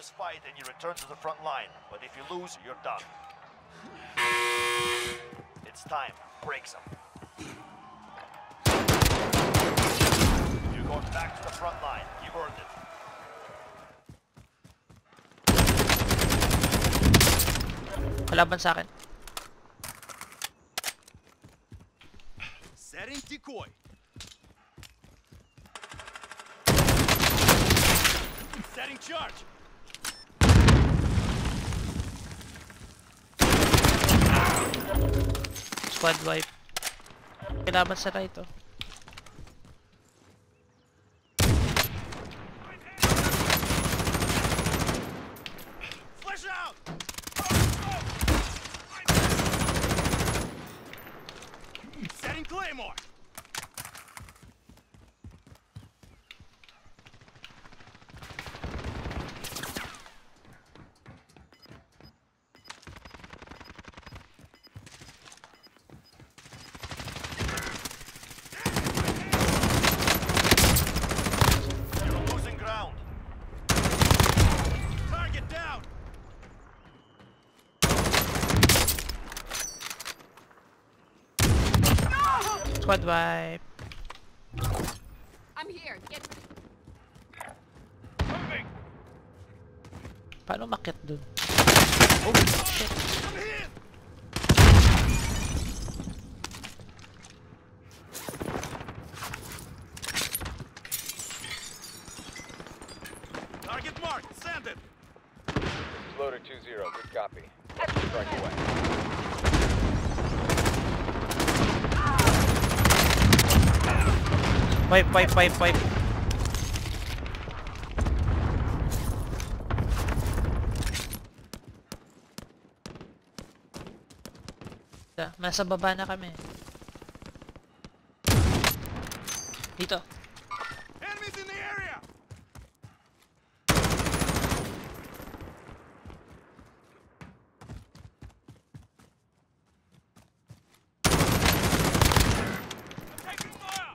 this fight and you return to the front line. But if you lose, you're done. It's time. Break some. You're going back to the front line. You earned it. Kalaban sa akin. Setting decoy. Setting charge. Squad wipe. Kalaban sa right, oh. Flash out. Setting claymore. Squad wipe. I'm here. Get Moving. Paano makit dun? Oh, shit. I'm here. Target marked. Send it. Loader 2-0. Good copy. Strike away. Wipe. Nasa baba na kami. Dito. Enemies in the area. Taking fire.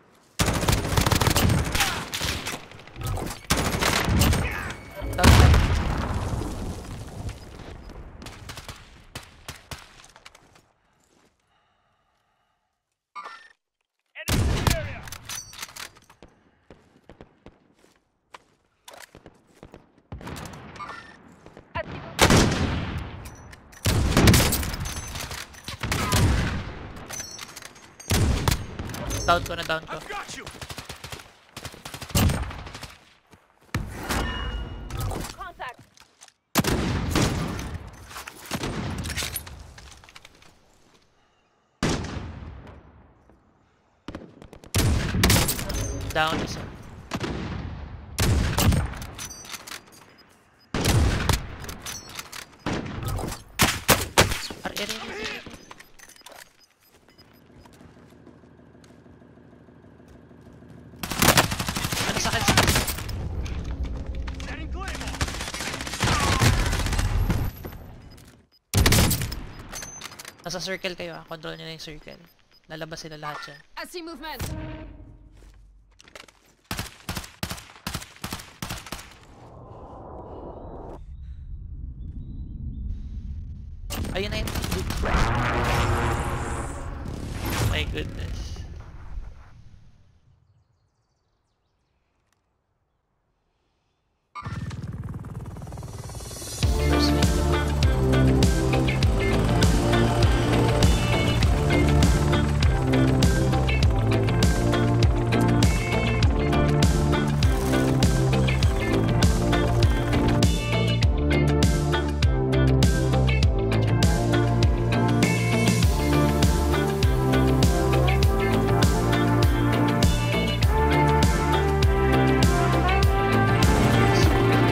Enemies in the area. Down ko. I've got you. contact. Down isa. Ano sa akin? Setting claymore. Nasa circle kayo, ah. Control nyo na yung circle. Lalabas sila lahat dyan. I see movement. Ayun na yun. My goodness.